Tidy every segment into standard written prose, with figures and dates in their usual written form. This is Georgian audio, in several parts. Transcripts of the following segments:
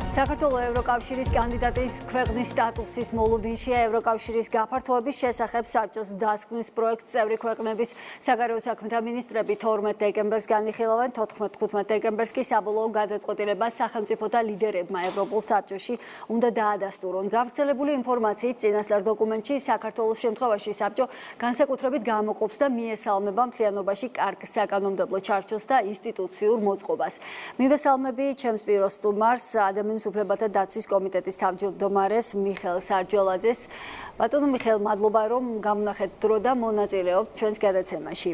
საქართველოს ევროკავშირის კანდიდატის ქვეყნის სტატუსის მოლოდინშია ევროკავშირის გაფართოების შესახებ საბჭოს დასკვნის პროექტს წევრი ქვეყნების საგარეო საქმეთა მინისტრები 12 დეკემბერს განიხილავენ, 14-15 დეკემბერს კი საბოლოო გადაწყვეტილებას სახელმწიფოთა ლიდერებმა ევროპულ საბჭოში უნდა დაადასტურონ. გავრცელებული ინფორმაციით წინასწარ დოკუმენტში საქართველოს შემთხვევაში საბჭო განსაკუთრებით გამოყოფს და მიესალმება მთლიანობაში კარგ საკანონმდებლო ჩარჩოს და ინსტიტუციურ მოწყობას. მივესალმები ჩემს პიროს სტუმარს ადამიანის უფლებათა დაცვის კომიტეტის თავმჯდომარეს მიხეილ სარჯველაძეს. ბატონო მიხეილ, მადლობა რომ გამონახეთ დრო და მონაწილეობთ ჩვენს გადაცემაში.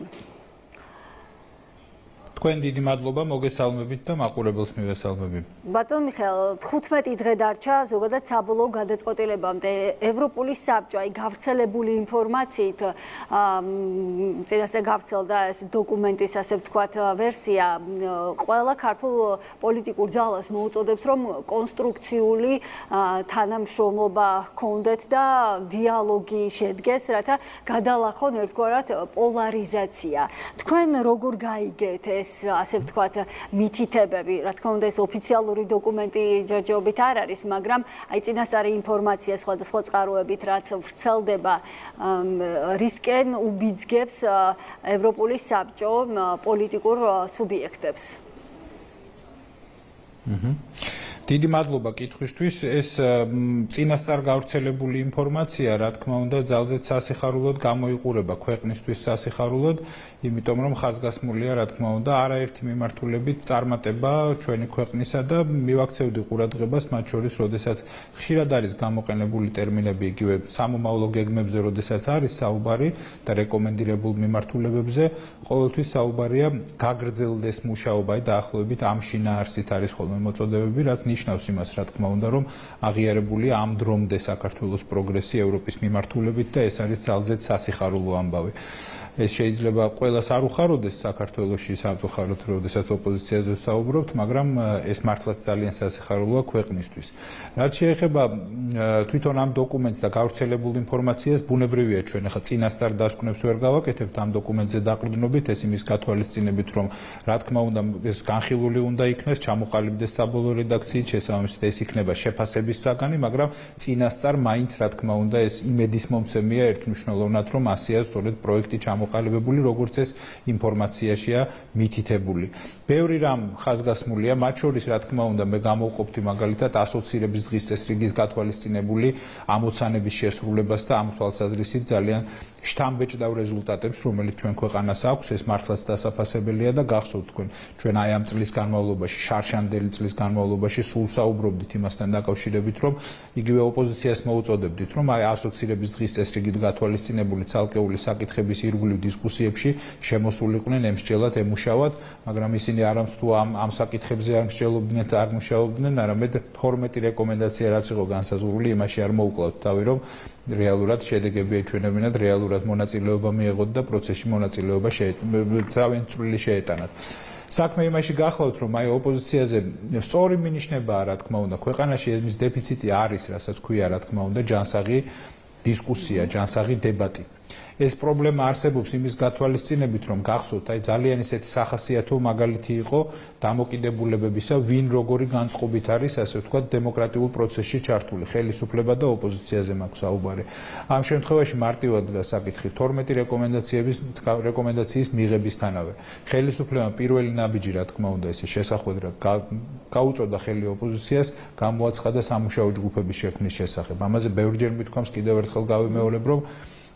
თქვენ დიდი მადლობა მოგესალმებით და მაყურებელს მივესალმები. ბატონო მიხეილ, 15 დღე დარჩა ზოგადად საბოლოო გადაწყვეტილებამდე. ევროპული საბჭო აი გავრცელებული ინფორმაციით წინასწარ გავრცელდა ეს დოკუმენტის ასე ვთქვათ ვერსია ყველა ქართულ პოლიტიკურ ძალას მოუწოდებს რომ კონსტრუქციული თანამშრომლობა ჰქონდეთ და დიალოგი შედგეს, რათა გადალახონ ერთგვარად პოლარიზაცია. თქვენ როგორ გაიგეთ ეს ასე ვთქვათ მითითებები, რა თქმა უნდა ეს ოფიციალური დოკუმენტი ჯერჯერობით არ არის, მაგრამ აი წინასწარი ინფორმაცია სხვადასხვა წყაროებით რაც ვრცელდება რისკენ უბიძგებს ევროპული საბჭო პოლიტიკურ სუბიექტებს. დიდი მადლობა კითხვისთვის. ეს წინასწარ გავრცელებული ინფორმაცია, რა თქმა უნდა, ძალზედ სასიხარულოდ გამოიყურება ქვეყნისთვის სასიხარულოდ, იმიტომ რომ ხაზგასმულია, რა თქმა უნდა, არაერთი მიმართულებით წარმატება ჩვენი ქვეყნისა და მივაქცევდი ყურადღებას მათ შორის, როდესაც ხშირად არის გამოყენებული ტერმინები იგივე სამომავლო გეგმებზე, როდესაც არის საუბარი და რეკომენდირებულ მიმართულებებზე, ყოველთვის საუბარია გაგრძელდეს მუშაობა და დაახლოებით ამ შინაარსით არის ხოლმე მოწოდებები, რაც ნიშნავს იმას, რა თქმა უნდა, რომ აღიარებულია ამ დრომდე საქართველოს პროგრესი ევროპის მიმართულებით და ეს არის ძალზედ სასიხარულო ამბავი. ეს შეიძლება ყველას არ უხაროდეს საქართველოში სამწუხაროდ, როდესაც ოპოზიციაზე ვსაუბრობთ, მაგრამ ეს მართლაც ძალიან სასიხარულოა ქვეყნისთვის. რაც შეეხება თვითონ ამ დოკუმენტს და გავრცელებულ ინფორმაციას, ბუნებრივია ჩვენ ახლა წინასწარ დასკვნებს ვერ გავაკეთებთ ამ დოკუმენტზე დაყრდნობით, ეს იმის გათვალისწინებით, რომ რა თქმა უნდა ეს განხილული უნდა იქნეს, ჩამოყალიბდეს საბოლოო რედაქციით, შესაბამისად ეს იქნება შეფასების საგანი, მაგრამ წინასწარ მაინც რა თქმა უნდა ეს იმედის მომცემია ერთმნიშვნელოვნად, რომ ასეა სწორედ პროექტი მოყალიბებული, როგორც ეს ინფორმაციაშია მითითებული. ბევრი რამ ხაზგასმულია, მათ შორის რა თქმა უნდა მე გამოვყოფთი მაგალითად ასოცირების დღის წესრიგით გათვალისწინებული ამოცანების შესრულებას და ამ თვალსაზრისით ძალიან შთამბეჭდავ რეზულტატებს, რომელიც ჩვენ ქვეყანას აქვს, ეს მართლაც დასაფასებელია და გახსოვთ თქვენ, ჩვენ აი ამ წლის განმავლობაში, შარშანდელი წლის განმავლობაში სულ საუბრობდით იმასთან დაკავშირებით, რომ იგივე ოპოზიციას მოუწოდებდით, რომ აი ასოცირების დღის წესრიგით გათვალისწინებული ცალკეული საკითხების ირგვლივ დისკუსიებში შემოსულიყვნენ ემსჯელად, ემუშავად, მაგრამ ისინი არამც თუ ამ საკითხებზე არ მსჯელობდნენ და არ მუშაობდნენ, არამედ 12 რეკომენდაცია რაც იყო განსაზღვრული, იმაში არ მოუკლავთ თავი, რომ რეალურად შედეგები ეჩვენებინათ, რეალურად მონაწილეობა მიეღოთ და პროცესში მონაწილეობა თავენ წვლილი შეეტანათ. საქმე იმაში გახლავთ, რომ აი ოპოზიციაზე სწორი მინიშნებაა, რა თქმა უნდა, ქვეყანაში ეს დეფიციტი არის, რასაც ქვია, რა თქმა უნდა, ჯანსაღი დისკუსია, ჯანსაღი დებატი. ეს პრობლემა არსებობს იმის გათვალისწინებით, რომ გახსოვთ, აი ძალიან ისეთი სახასიათო მაგალითი იყო დამოკიდებულებებისა, ვინ როგორი განწყობით არის, ასე ვთქვათ, დემოკრატიულ პროცესში ჩართული, ხელისუფლება და ოპოზიციაზე მაქვს საუბარი. ამ შემთხვევაში მარტივად საკითხი 12 რეკომენდაციის მიღებისთანავე. ხელისუფლებამ პირველი ნაბიჯი, რა თქმა უნდა, ესე შესახვედრად გაუწოდა ხელი ოპოზიციას, გამოაცხადა სამუშაო ჯგუფების შექმნის შესახებ. ამაზე ბევრჯერ მithქვამს, კიდევ ერთხელ გავიმეორებ, რომ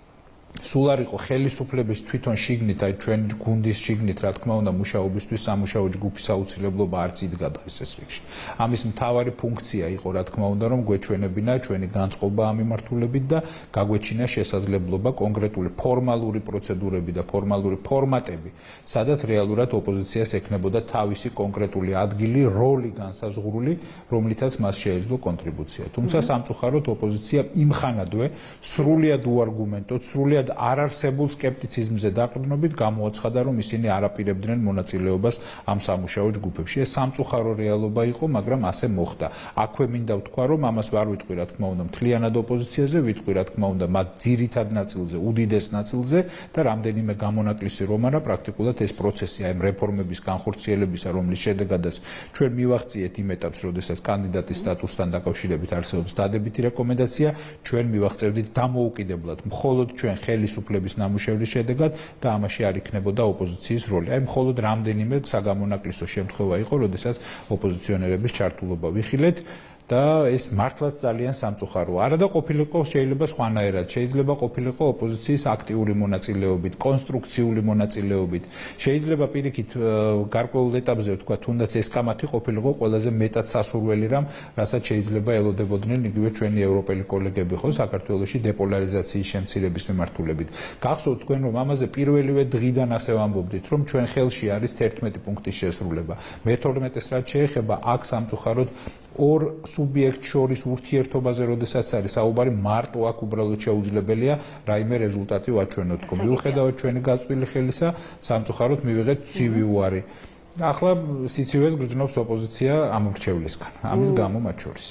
სულ არ იყო ხელისუფლების თვითონ შიგნით, აი ჩვენ გუნდის შიგნით, რა თქმა უნდა, მუშაობისთვის სამუშაო ჯგუფის აუცილებლობა არც იდგა დღეს ეს რიგში. ამის მთავარი ფუნქცია იყო, რა თქმა უნდა, რომ გვეჩვენებინა ჩვენი განწყობა ამ მიმართულებით და გაგვეჩინა შესაძლებლობა კონკრეტული ფორმალური პროცედურები და ფორმალური ფორმატები, სადაც რეალურად ოპოზიციას ექნებოდა თავისი კონკრეტული ადგილი, როლი განსაზღვრული, რომლითაც მას შეეძლო კონტრიბუცია. თუმცა სამწუხაროდ ოპოზიცია იმხანადვე სრულიად უარგუმენტოდ, სრულიად სრულიად არარსებულ სკეპტიციზმზე დაყრდნობით გამოაცხადა, რომ ისინი არ აპირებდნენ მონაწილეობას ამ სამუშაო ჯგუფებში. ეს სამწუხარო რეალობა იყო, მაგრამ ასე მოხდა. აქვე მინდა ვთქვა, რომ ამას ვერ ვიტყვი, რა თქმა უნდა, მთლიანად ოპოზიციაზე, ვიტყვი, რა თქმა უნდა, მათ ძირითად ნაწილზე, უდიდეს ნაწილზე და რამდენიმე გამონაკლისი რომ არა, პრაქტიკულად ეს პროცესი აი რეფორმების განხორციელებისა, რომლის შედეგადაც ჩვენ მივახციეთ იმ ეტაპს, როდესაც კანდიდატის სტატუსთან დაკავშირებით არსებობს დადებითი რეკომენდაცია, ჩვენ მივახცევდით დამოუკიდებლად მხოლოდ ჩვენ ხელისუფლების ნამუშევრის შედეგად და ამაში არ იქნებოდა ოპოზიციის როლი. აი მხოლოდ რამდენიმე საგამონაკლისო შემთხვევა იყო, როდესაც ოპოზიციონერების ჩართულობა ვიხილეთ და ეს მართლაც ძალიან სამწუხაროა. არა და ყოფილიყო შეიძლება სხვანაირად, შეიძლება ყოფილიყო ოპოზიციის აქტიური მონაწილეობით, კონსტრუქციული მონაწილეობით. შეიძლება პირიქით გარკვეულ ეტაპზე ვთქვა, თუნდაც ეს კამათი ყოფილიყო ყველაზე მეტად სასურველი რამ, რასაც შეიძლება ელოდებოდნენ იგივე ჩვენი ევროპელი კოლეგები ხო საქართველოში დეპოლარიზაციის შემცირების მიმართულებით. გახსოვთ თქვენ რომ ამაზე პირველივე დღიდან ასე ვამბობდით, რომ ჩვენ ხელში არის 11 პუნქტის შესრულება. მე-12-ს რაც შეეხება აქ სამწუხაროდ ორ სუბიექტ შორის ურთიერთობაზე, როდესაც არის საუბარი, მარტო აქ უბრალოდ შეუძლებელია რაიმე რეზულტატი ვაჩვენოთ. მიუხედავად ჩვენი გაწვილი ხელისა, სამწუხაროდ მივიღეთ ცივი უარი. ახლა სიცივეს გრძნობს ოპოზიცია ამ მრჩევლისგან. ამის გამო მათ შორის.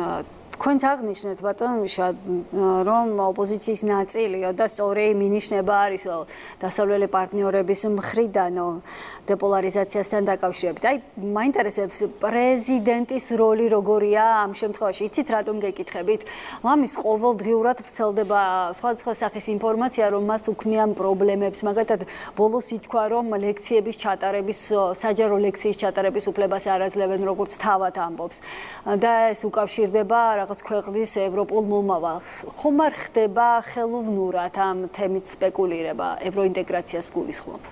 თქვენც აღნიშნეთ ბატონო მიშა, რომ ოპოზიციის ნაწილიო და სწორი მინიშნება არის დასავლელი პარტნიორების მხრიდან დეპოლარიზაციასთან დაკავშირებით. აი, მაინტერესებს პრეზიდენტის როლი როგორია ამ შემთხვევაში. იცით რატომ გეკითხებით? ლამის ყოველდღიურად ვრცელდება სხვადასხვა სახის ინფორმაცია, რომ მას უქმნიან პრობლემებს. მაგალითად, ბოლოს ითქვა, რომ ლექციების ჩატარების, საჯარო ლექციის ჩატარების უფლებას არ აძლევენ, როგორც თავად ამბობს. და ეს უკავშირდება რაღაც ქვეყნის ევროპულ მომავალს. ხომ არ ხდება ხელოვნურად ამ თემით სპეკულირება ევროინტეგრაციას გულისხმობ?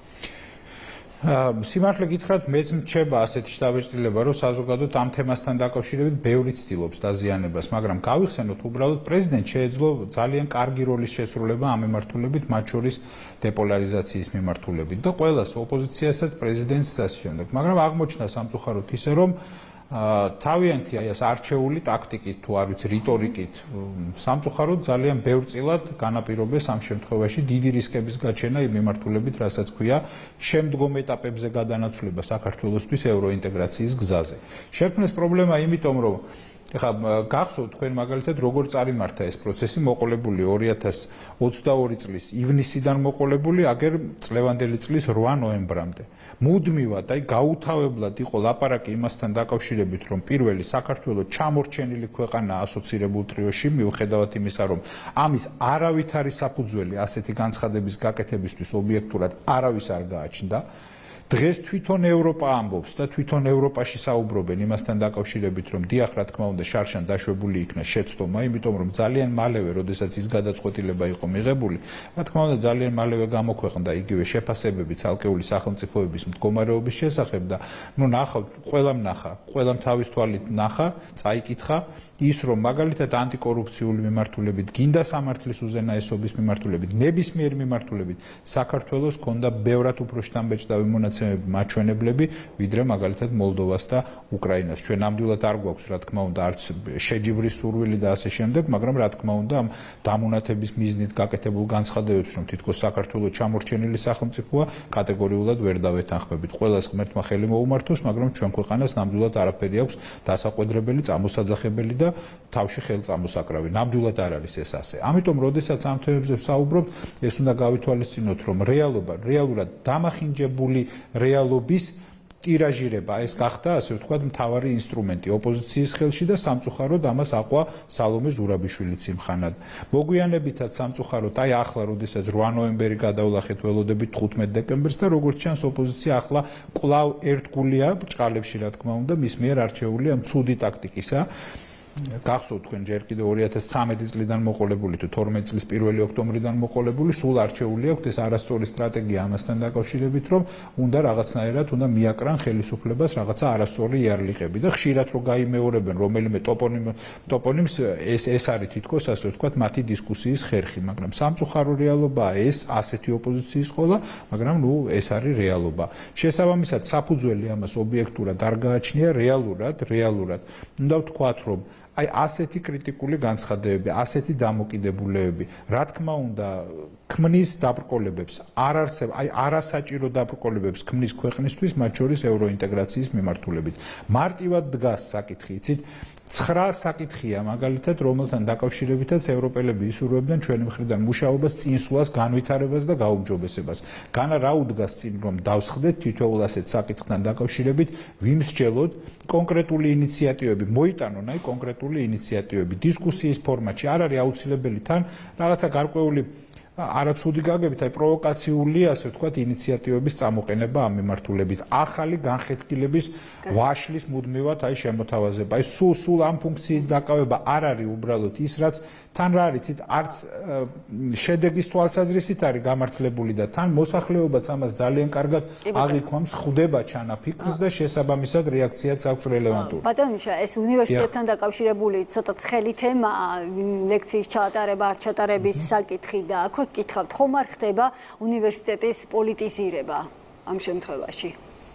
სიმართლე გითხრათ, მეც მრჩება ასეთი შთაბეჭდილება, რომ საზოგადოებრივ ამ თემასთან დაკავშირებით ბევრი ცდილობს დაზიანებას, მაგრამ გავიხსენოთ უბრალოდ პრეზიდენტს შეეძლო ძალიან კარგი როლის შესრულება ამ მიმართულებით, მათ შორის დეპოლარიზაციის მიმართულებით და ყველას ოპოზიციასაც პრეზიდენტს ასე შემდეგ. მაგრამ აღმოჩნდა სამწუხაროდ ისე, რომ თავიანთი აი ეს არჩეული ტაქტიკით თუ არ ვიცი რიტორიკით სამწუხაროდ ძალიან ბევრწილად განაპირობეს ამ შემთხვევაში დიდი რისკების გაჩენა იმ მიმართულებით, რასაც ქვია შემდგომ ეტაპებზე გადანაცვლება საქართველოსთვის ევროინტეგრაციის გზაზე. შექმნეს პრობლემა იმიტომ, რომ ეხლა გახსოვთ თქვენ მაგალითად როგორ წარიმართა ეს პროცესი, მოყოლებული 2022 წლის ივნისიდან მოყოლებული, აგერ წლევანდელი წლის 8 ნოემბრამდე. მუდმივად, აი გაუთავებლად იყო ლაპარაკი იმასთან დაკავშირებით, რომ პირველი საქართველოს ჩამორჩენილი ქვეყანაა ასოცირებულ ტრიოში, მიუხედავად იმისა, რომ ამის არავით არის საფუძველი ასეთი განცხადების გაკეთებისთვის ობიექტურად არავის არ გააჩნდა. დღეს თვითონ ევროპა ამბობს და თვითონ ევროპაში საუბრობენ იმასთან დაკავშირებით, რომ დიახ, რა თქმა უნდა, შარშან დაშვებული იქნა შეცდომა, იმიტომ რომ ძალიან მალევე, როდესაც ის გადაწყვეტილება იყო მიღებული, რა თქმა უნდა, ძალიან მალევე გამოქვეყნდა იგივე შეფასებები ცალკეული სახელმწიფოების მდგომარეობის შესახებ და ნუ ნახავთ, ყველამ თავის თვალით ნახა, წაიკითხა ის, რომ მაგალითად ანტიკორუფციული მიმართულებით, გინდა სამართლის უზენაესობის მიმართულებით, ნებისმიერ მიმართულებით საქართველოს ჰქონდა ბევრად უფრო შთამბეჭდავი მონაცემები, მაჩვენებლები, ვიდრე მაგალითად მოლდოვას და უკრაინას. ჩვენ ნამდვილად არ გვაქვს, რა თქმა უნდა, არც შეჯიბრის სურვილი და ასე შემდეგ, მაგრამ რა თქმა უნდა, ამ დამონათების მიზნით გაკეთებულ განცხადებებს, რომ თითქოს საქართველოს ჩამორჩენილი სახელმწიფოა, კატეგორიულად ვერ დავეთანხმებით. ყველას ღმერთმა ხელი მოუმართოს, მაგრამ ჩვენ ქვეყანას ნამდვილად არაფერი აქვს დასაყვედრებელი, წამოსაძახებელი და თავში ხელწამოსაკრავი. ნამდვილად არ არის ეს ასე. ამიტომ, როდესაც ამ თემებზე ვსაუბრობთ, ეს უნდა გავითვალისწინოთ, რომ რეალურად დამახინჯებული რეალობის ტირაჟირება ეს გახდა, ასე ვთქვათ, მთავარი ინსტრუმენტი ოპოზიციის ხელში და სამწუხაროდ ამას აყვა სალომე ზურაბიშვილიც იმხანად. მოგვიანებითაც სამწუხაროდ, აი ახლა, როდესაც 8 ნოემბერი გადავლახეთ, ველოდებით 15 დეკემბერს და როგორც ჩანს, ოპოზიცია ახლა კვლავ ერთგულია ბრჭყალებში, რა თქმა უნდა, მის მიერ არჩეული ამ ცუდი ტაქტიკისა. გახსოვთ თქვენ ჯერ კიდევ 2013 წლიდან მოყოლებული თუ 12 წლის 1 ოქტომბრიდან მოყოლებული, სულ არჩეული აქვს ეს არასწორი სტრატეგია ამასთან დაკავშირებით, რომ უნდა რაღაცნაირად უნდა მიაკრან ხელისუფლებას რაღაცა არასწორი იარლიყები და ხშირად რო გაიმეორებენ რომელიმე ტოპონიმს, ეს არის თითქოს ასე ვთქვათ მათი დისკუსიის ხერხი, მაგრამ სამწუხარო რეალობაა ეს ასეთი ოპოზიციის ყოლა, მაგრამ ნუ ეს არის რეალობა. შესაბამისად, საფუძველი ამას ობიექტურად არ გააჩნია რეალურად. უნდა ვთქვათ, რომ აი ასეთი კრიტიკული განცხადებები, ასეთი დამოკიდებულებები, რა თქმა უნდა, ქმნის დაბრკოლებებს, არასაჭირო დაბრკოლებებს ქმნის ქვეყნისთვის, მათ შორის ევროინტეგრაციის მიმართულებით. მარტივად დგას საკითხი, იცით, 9 საკითხია მაგალითად, რომელთან დაკავშირებითაც ევროპელები ისურვებდნენ ჩვენი მხრიდან მუშაობას, წინსვლას, განვითარებას და გაუმჯობესებას. განა რა უდგას წინ, რომ დავსხდეთ თითოეულ ასეთ საკითხთან დაკავშირებით, ვიმსჯელოთ კონკრეტული ინიციატივები, მოიტანონ აი კონკრეტული ინიციატივები დისკუსიის ფორმატში. არ არის აუცილებელი თან რაღაცა გარკვეული არაცუდი გაგებით, აი პროვოკაციული, ასე ვთქვათ, ინიციატივების წამოყენება ამ მიმართულებით. ახალი განხეთქილების ვაშლის მუდმივად აი შემოთავაზება. აი სულ ამ ფუნქციით დაკავება არ არის უბრალოდ ის, რაც თან რა არის, იცით, არც შედეგის თვალსაზრისით არის გამართლებული და თან მოსახლეობაც ამას ძალიან კარგად აღიქვამს, ხვდება ჩანაფიქრს და შესაბამისად რეაქციაც აქვს რელევანტური. ბატონო მიშა, ეს უნივერსიტეტთან დაკავშირებული ცოტა ცხელი თემაა, ლექციის ჩაატარება, არ ჩატარების საკითხი და აქვე გითხავთ, ხომ არ ხდება უნივერსიტეტის პოლიტიზირება ამ შემთხვევაში?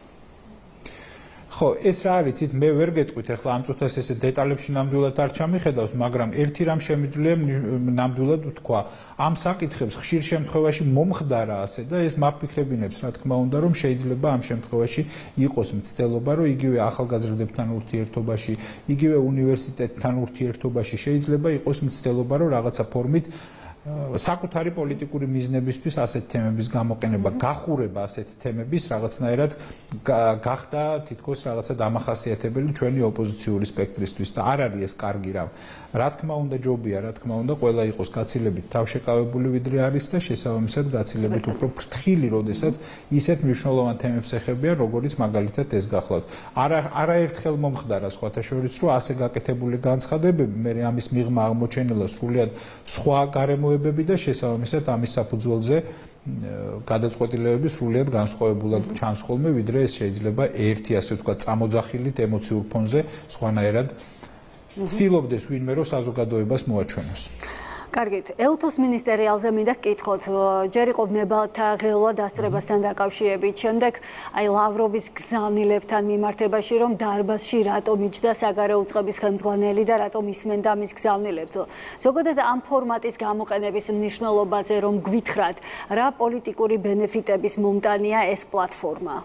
ხო, ეს რა არის, იცით, მე ვერ გეტყვით, ახლა ამ წუთას ესე დეტალებში ნამდვილად არ ჩამიხედავს, მაგრამ ერთი რამ შემიძლია ნამდვილად ვთქვა, ამ საკითხებს ხშირ შემთხვევაში მომხდარა ასე და ეს მაფიქრებინებს, რა თქმა უნდა, რომ შეიძლება ამ შემთხვევაში იყოს მცდელობა, რომ იგივე ახალგაზრდებთან ურთიერთობაში, იგივე უნივერსიტეტთან ურთიერთობაში შეიძლება იყოს მცდელობა, რომ რაღაცა ფორმით საკუთარი პოლიტიკური მიზნებისთვის ასეთ თემების გამოყენება, გახურება ასეთ თემების რაღაცნაირად გახდა თითქოს რაღაცა დამახასიათებელი ჩვენი ოპოზიციური სპექტრისთვის და არ არის ეს კარგი რამ. რა თქმა უნდა ჯობია, რა თქმა უნდა ყველა იყოს გაცილებით თავშეკავებული ვიდრე არის და შესაბამისად გაცილებით უფრო ფრთხილი, როდესაც ისეთ მნიშვნელოვან თემებს ეხებიან, როგორც მაგალითად ეს გახლავთ. არაერთხელ მომხდარა სხვათა შორის, რომ ასე გაკეთებული განცხადებები მე ამის მიღმა აღმოჩენილა სრულიად სხვა გარემოებები და შესაბამისად ამის საფუძველზე გადაწყვეტილებები სრულიად განსხვავებულად ჩანს ხოლმე, ვიდრე ეს შეიძლება ერთი ასე ვთქვათ წამოძახილით ემოციურ ფონზე სხვანაირად ცდილობდეს ვინმე რომ საზოგადოებას მოაჩვენოს. კარგით, ელთოს მინისტერიალზე მინდა გკითხოთ, ჯერ იყო ნებალთა ღელვა დასწრებასთან დაკავშირებით, შემდეგ აი ლავროვის გზავნილებთან მიმართებაში, რომ დარბაზში რატომ იჯდა საგარეო უწყების ხელმძღვანელი და რატომ ისმენდა მის გზავნილებს. ზოგადად ამ ფორმატის გამოყენების მნიშვნელობაზე რომ გვითხრათ, რა პოლიტიკური ბენეფიტების მომტანია ეს პლატფორმა?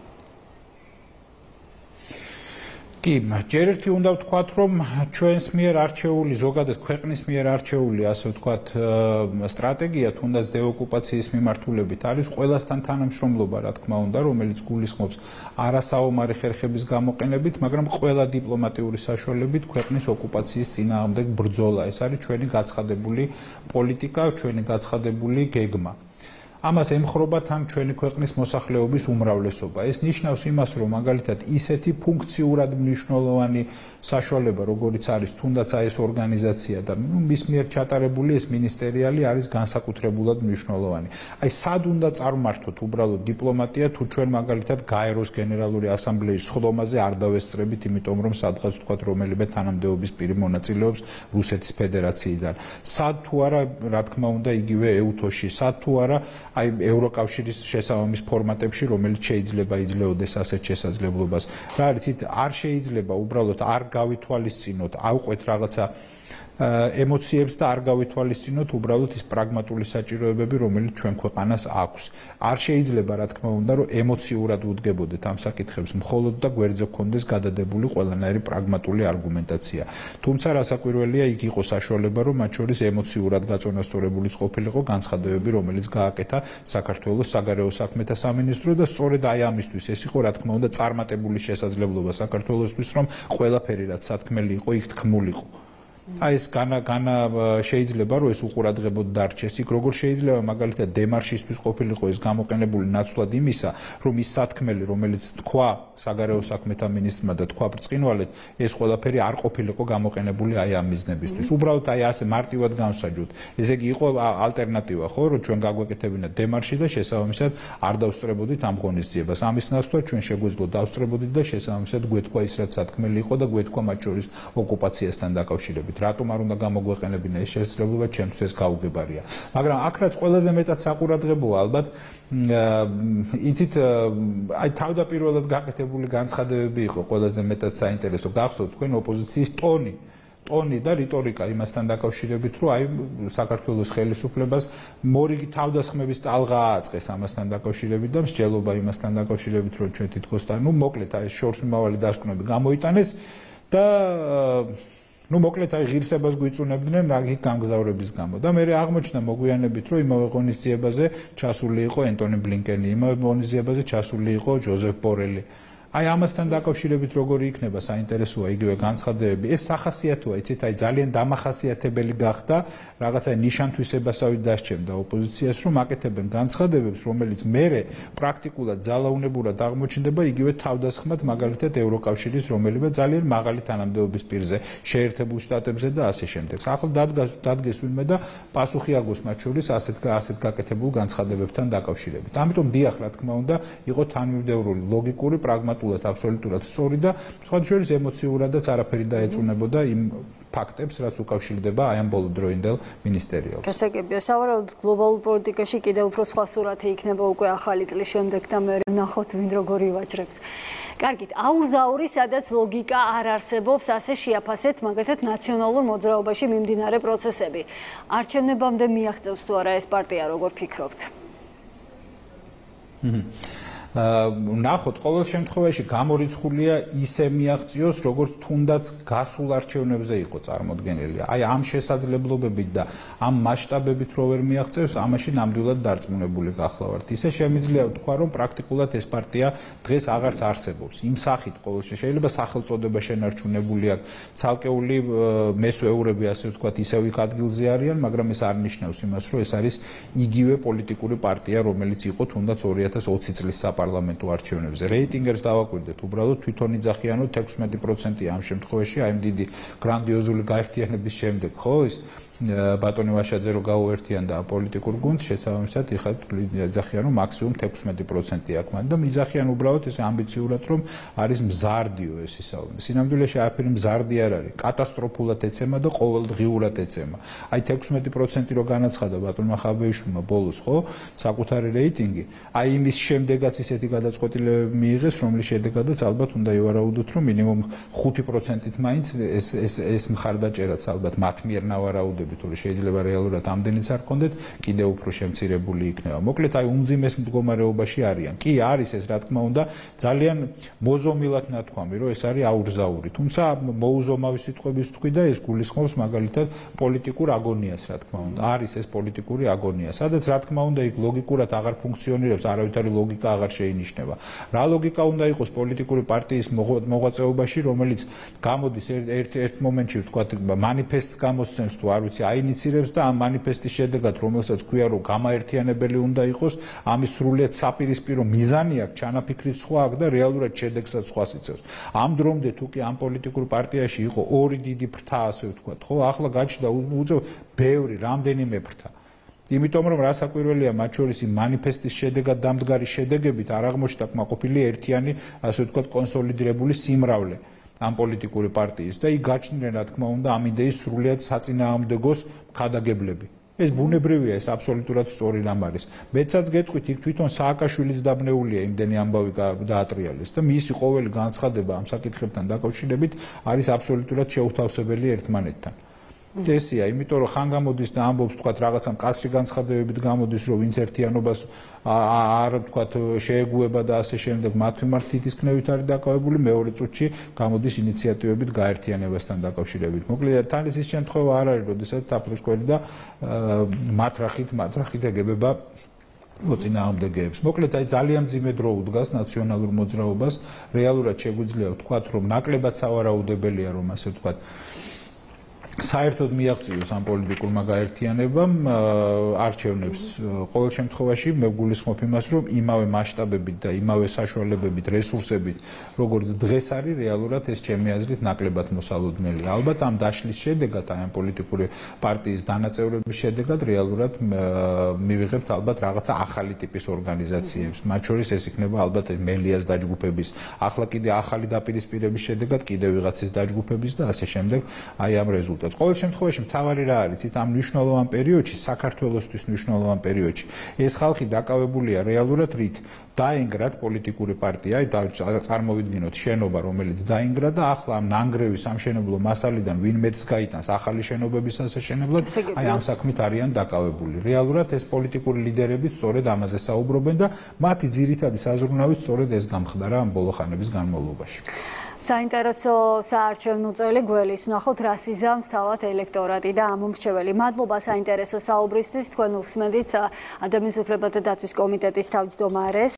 კი, ჯერ ერთი უნდა ვთქვათ, რომ ჩვენს მიერ არჩეული, ზოგადად ქვეყნის მიერ არჩეული, ასე ვთქვათ, სტრატეგია, თუნდაც დეოკუპაციის მიმართულებით არის ყველასთან თანამშრომლობა, რა თქმა უნდა, რომელიც გულისხმობს არასაომარი ხერხების გამოყენებით, მაგრამ ყველა დიპლომატიური საშუალებით ქვეყნის ოკუპაციის წინააღმდეგ ბრძოლა. ეს არის ჩვენი გაცხადებული პოლიტიკა, ჩვენი გაცხადებული გეგმა. ამას ემხრობა თან ჩვენი ქვეყნის მოსახლეობის უმრავლესობა. ეს ნიშნავს იმას, რომ მაგალითად ისეთი ფუნქციურად მნიშვნელოვანი საშუალება, როგორიც არის თუნდაც ეს ორგანიზაცია და მის მიერ ჩატარებული ეს მინისტერიალი არის განსაკუთრებულად მნიშვნელოვანი. აი სად უნდა წარმართოთ უბრალოდ დიპლომატია, თუ ჩვენ მაგალითად გაეროს გენერალური ასამბლეის სხდომაზე არ დავესწრებით, იმიტომ რომ სადღაც ვთქვათ რომელიმე თანამდებობის პირი მონაწილეობს რუსეთის ფედერაციიდან. სად თუ არა, რა თქმა უნდა, იგივე ეუთოში, სად თუ არა აი ევროკავშირის შესაბამის ფორმატებში, რომელიც შეიძლება იძლეოდეს ასეთ შესაძლებლობას. რა არის, არ შეიძლება უბრალოდ არ გავითვალისწინოთ, ავყვეთ რაღაცა ემოციებს და არ გავითვალისწინოთ უბრალოდ ის პრაგმატული საჭიროებები, რომელიც ჩვენ ქვეყანას აქვს. არ შეიძლება, რა თქმა უნდა, რომ ემოციურად უდგებოდეთ ამ საკითხებს, მხოლოდ და გვერდზე გქონდეს გადადებული ყველანაირი პრაგმატული არგუმენტაცია. თუმცა რასაკვირველია, იქ იყო საშუალება, რომ მათ შორის ემოციურად გაწონასწორებული ყოფილიყო განცხადებები, რომელიც გააკეთა საქართველოს საგარეო საქმეთა სამინისტრო და სწორედ აი ამისთვის ეს იყო, რა თქმა უნდა, წარმატებული შესაძლებლობა საქართველოსთვის, რომ ყველაფერი რაც სათქმელი იყო, იქ თქმულიყო. აი ეს შეიძლება რომ ეს უყურადღებოდ დარჩეს. იქ როგორ შეიძლება მაგალითად დემარშისთვის ყოფილიყო ეს გამოყენებული ნაცვლად იმისა, რომ ის სათქმელი, რომელიც თქვა საგარეო საქმეთა მინისტრმა და თქვა ბრწყინვალედ, ეს ყველაფერი არ ყოფილიყო გამოყენებული აი ამ მიზნებისთვის. უბრალოდ აი ასე მარტივად განსაჯოთ. ესე იგი იყო ალტერნატივა, ხო, რომ ჩვენ გაგვეკეთებინათ დემარში და შესაბამისად არ დავსწრებოდით ამ ღონისძიებას. ამის ნაცვლად ჩვენ შეგვეძლო დავსწრებოდით და შესაბამისად გვეთქვა ის რაც სათქმელი იყო და გვეთქვა მათ შორის ოკუპაციასთან დაკავშირებით. რატომ არ უნდა გამოგვეყენებინა ეს შესაძლებლობა, ჩემთვის ეს გაუგებარია. მაგრამ აქ რაც ყველაზე მეტად საყურადღებოა, ალბათ იცით, აი თავდაპირველად გაკეთებული განცხადებები იყო ყველაზე მეტად საინტერესო. გახსოვთ თქვენ ოპოზიციის ტონი და რიტორიკა იმასთან დაკავშირებით, რომ აი საქართველოს ხელისუფლებას მორიგი თავდასხმების ტალღა აწყეს ამასთან დაკავშირებით და მსჯელობა იმასთან დაკავშირებით, რომ ჩვენ თითქოს მოკლედ აი შორსმიმავალი დასკვნები გამოიტანეს და მოკლედ აი ღირსებას გვიწუნებდნენ რაგი გამგზავრების გამო და მე აღმოჩნდა მოგვიანებით, რომ იმავე ღონისძიებაზე ჩასული იყო ენტონი ბლინკენი, იმავე ღონისძიებაზე ჩასული იყო ჯოზეფ ბორელი. Ai ამასთან დაკავშირებით როგორი იქნება საინტერესოა იგივე განცხადებები. ეს სახასიათოა, იცით, აი ძალიან დამახასიათებელი გახდა რაღაცა ნიშანთვისებასავით დასჭემდა ოპოზიციას, რომ აკეთებენ განცხადებებს, რომელიც მერე პრაქტიკულად ძალაუნებურად აღმოჩნდება იგივე თავდასხმად, მაგალითად ევროკავშირის რომელიმე ძალიან მაღალი თანამდებობის პირზე, შეერთებულ შტატებზე და ასე შემდეგ. ახლა დადგეს ვინმე და პასუხი აგოს მათ შორის ასეთ გაკეთებულ განცხადებებთან დაკავშირებით. ამიტომ დიახ, რა თქმა უნდა, იყო თანმიმდევრული, ლოგიკური, პრაგმატული აბსოლუტურად სწორი და სხვა შორის ემოციურადაც არაფერი დაეწუნებოდა იმ ფაქტებს, რაც უკავშირდება აი ამ ბოლოდროინდელ მინისტერიალს. გასაგებია, სავარაუდოდ გლობალურ პოლიტიკაში კიდევ უფრო სხვა სურათი იქნება უკვე ახალი წლის შემდეგ და მე ვნახოთ ვინ როგორ ივაჭრებს. კარგით, აურზაური, სადაც ლოგიკა არ არსებობს, ასე შეაფასეთ მაგალითად ნაციონალურ მოძრაობაში მიმდინარე პროცესები. არჩევნებამდე მიაღწევს თუ არა ეს პარტია, როგორ ფიქრობთ? ნახოთ, ყოველ შემთხვევაში გამორიცხულია ისე მიაღწიოს, როგორც თუნდაც გასულ არჩევნებზე იყო წარმოდგენილი. აი ამ შესაძლებლობებით და ამ მასშტაბებით რო ვერ მიაღწევს, ამაში ნამდვილად დარწმუნებული გახლავართ. ისე შემიძლია ვთქვა, რომ პრაქტიკულად ეს პარტია დღეს აღარც არსებობს. იმ სახით ყოველ შეიძლება სახელწოდება შენარჩუნებული აქვს, ცალკეული მესვეურები, ასე ვთქვათ, ისევ იქ ადგილზე არიან, მაგრამ ეს არ ნიშნავს იმას, რომ ეს არის იგივე პოლიტიკური პარტია, რომელიც იყო თუნდაც 2020 წლის პარლამენტო არჩევნებზე. რეიტინგებს დავაკვირდეთ, უბრალოდ თვითონ იძახიანოთ 16% ამ შემთხვევაში, აი ამ დიდი გრანდიოზული გაერთიანების შემდეგ, ხო, ის ბატონი ვაშაძე რო გაუერთიანდა პოლიტიკურ გუნდს, შესაბამისად იძახიან, რომ მაქსიმუმ 16% აქვს მან და იძახიან უბრალოდ ეს ამბიციურად, რომ არის მზარდიო ეს ისალმე. სინამდვილეში არაფერი მზარდი არ არის, კატასტროფულად ეცემა და ყოველდღიურად ეცემა. აი 16% რო განაცხადა ბატონმა ხაბეიშვილმა ბოლოს, ხო, საკუთარი რეიტინგი, აი იმის შემდეგაც ისეთი გადაწყვეტილებები მიიღეს, რომლის შედეგადაც ალბათ უნდა ივარაუდოთ, რომ მინიმუმ 5%-ით მაინც ეს მხარდაჭერაც ალბათ მათ მიერ ნავარაუდები თორე შეიძლება რეალურად ამდენიც არ კონდეთ, კიდევ უფრო შემცირებული იქნება. მოკლედ აი უმძიმეს მდგომარეობაში არიან. კი არის ეს, რა თქმა უნდა, ძალიან მოზომილად ნათქვამი, რომ ეს არის აურზაური. თუმცა მოუზომავი სიტყვების თქვი და ეს გულისხმობს მაგალითად პოლიტიკურ აგონიას, რა თქმა უნდა. არის ეს პოლიტიკური აგონია, სადაც რა თქმა უნდა იქ ლოგიკურად აღარ ფუნქციონირებს, არავითარი ლოგიკა აღარ შეინიშნება. რა ლოგიკა უნდა იყოს პოლიტიკური პარტიის მოღვაწეობაში, რომელიც გამოდის ერთ მომენტში ვთქვათ მანიფესტს გამოსცემს თუ არ ვიცი აინიცირებს და ამ მანიფესტის შედეგად, რომელსაც ქვია, რომ გამაერთიანებელი უნდა იყოს, ამის სრულიად საპირისპირო მიზანი აქვს, ჩანაფიქრიც სხვა აქვს და რეალურად შედეგსაც სხვას იწევს. ამ დრომდე თუ კი ამ პოლიტიკურ პარტიაში იყო ორი დიდი ფრთა, ასე ვთქვათ, ხო, ახლა გაჩნდა ბევრი, რამდენიმე ფრთა. იმიტომ რომ რასაკვირველია, მათ შორის იმ მანიფესტის შედეგად დამდგარი შედეგებით არ აღმოჩნდა კმაყოფილი ერთიანი, ასე ვთქვათ, კონსოლიდირებული სიმრავლე ამ პოლიტიკური პარტიის და იქ გაჩნდნენ, რა თქმა უნდა, ამ იდეის სრულიად საწინააღმდეგოს ქადაგებლები. ეს ბუნებრივია, ეს აბსოლუტურად სწორი რამ არის. მეცაც გეტყვით, იქ თვითონ სააკაშვილის დაბნეულია იმდენი ამბავი დაატრიალეს და მისი ყოველი განცხადება ამ საკითხებთან დაკავშირებით არის აბსოლუტურად შეუთავსებელი ერთმანეთთან. ესია, იმიტომ რომ ხან გამოდის და ამბობს თქვათ რაღაცა მკაცრი განცხადებებით გამოდის, რომ ვინც ერთიანობას არ თქვათ შეეგუება და ასე შემდეგ, მათ მიმართ თითქმის არის დაკავებული, მეორე წუთში გამოდის ინიციატივებით გაერთიანებასთან დაკავშირებით. მოკლედ თან ის შემთხვევა არ არის, როდესაც თაფლისკვერი და მათ რახით ეგებება მოწინააღმდეგეებს. მოკლედ აი ძალიან მძიმე დრო უდგას ნაციონალურ მოძრაობას, რეალურად შეგვიძლია ვთქვათ, რომ ნაკლებად სავარაუდებელია, რომ ასე ვთქვათ საერთოდ მიაღწიოს ამ პოლიტიკურმა გაერთიანებამ არჩევნებს. ყოველ შემთხვევაში მე გულისხმობ იმას, რომ იმავე მასშტაბებით და იმავე საშუალებებით, რესურსებით, როგორც დღეს არის, რეალურად ეს ჩემი აზრით ნაკლებად მოსალოდნელია. ალბათ ამ დაშლის შედეგად, აი ამ პოლიტიკური პარტიის დანაწევრების შედეგად რეალურად მივიღებთ ალბათ რაღაცა ახალი ტიპის ორგანიზაციებს. მათ შორის ეს იქნება ალბათ მელიას დაჯგუფების, ახლა კიდე ახალი დაპირისპირების შედეგად კიდე ვიღაცის დაჯგუფების და ასე შემდეგ, აი ამ რეზულტატს. ხალხებს. ყოველ შემთხვევაში მთავარი რა არის, იცით, ამ მნიშვნელოვან პერიოდში, საქართველოსთვის მნიშვნელოვან პერიოდში, ეს ხალხი დაკავებულია რეალურად რით? დაენგრათ პოლიტიკური პარტია, წარმოვიდგინოთ შენობა, რომელიც დაენგრა და ახლა ამ ნანგრევის სამშენებლო მასალიდან ვინ მეც გაიტანს ახალი შენობების ასაშენებლად, აი ამ საქმით არიან დაკავებული. რეალურად ეს პოლიტიკური ლიდერები სწორედ ამაზე საუბრობენ და მათი ძირითადი საზრუნავით სწორედ ეს გამხდა რა ამ ბოლო ხანების განმავლობაში. საინტერესო საარჩევნო წელი გველის ვნახოთ რა სიზამს თავად ელექტორატი და ამომრჩეველი. მადლობა საინტერესო საუბრისთვის. თქვენ უსმენთ ადამიანის უფლებათა დაცვის კომიტეტის თავმჯდომარეს